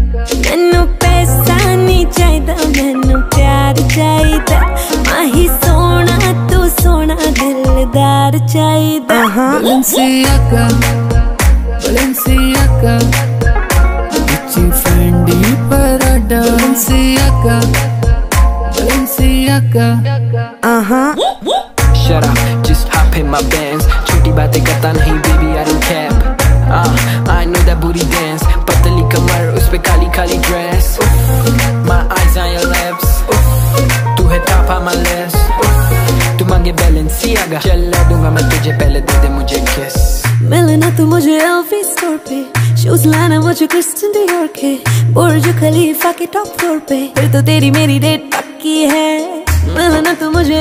मैनू पैसा नहीं चाहिदा, मैनू प्यार चाहिदा। माही सोना तू सोना दिलदार चाहिदा। Balenciaga, Balenciaga, Gucci, Fendi, Prada, Balenciaga, Balenciaga. Shut up, just hop in my Benz. छोटी बातें करता नहीं baby, I don't cap. I know that booty dance. पतली कमर उस पे Kali Kali dress. My eyes on your lips. तू है top on my list. तू मांगे Balenciaga, चला दूंगा मैं तुझे, पहले दे दे मुझे kiss. मिलना तू मुझे LV स्टोर पे, शूज लाना मुझे क्रिस्टियन डियोर के, बुर्ज खलीफा के टॉप फ्लोर पे, फिर तो तेरी मेरी डेट पक्की है। मिलना तू मुझे